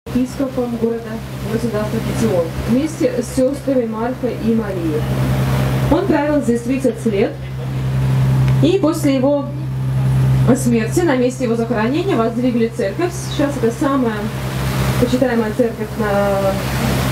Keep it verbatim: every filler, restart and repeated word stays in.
епископом города государства Китион вместе с сестрами Марфой и Марией. Он правил здесь тридцать лет, и после его смерти на месте его захоронения воздвигли церковь. Сейчас это самая почитаемая церковь на